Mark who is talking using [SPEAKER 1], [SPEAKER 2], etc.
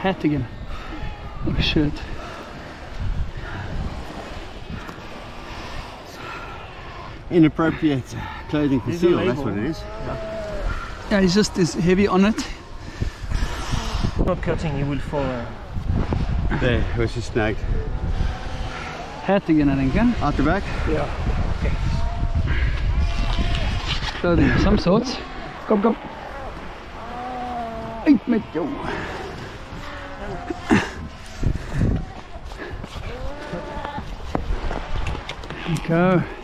[SPEAKER 1] hat again. Or a shirt.
[SPEAKER 2] Inappropriate clothing for seal, that's what it is.
[SPEAKER 1] Yeah, he's just is heavy on it.
[SPEAKER 3] Not cutting, he will fall.
[SPEAKER 2] There, where's his snag?
[SPEAKER 1] Hat again, I think, huh?
[SPEAKER 2] Out the back?
[SPEAKER 3] Yeah. Okay.
[SPEAKER 1] Clothing of some sorts. Kom, kom. Uit met jou. There we go.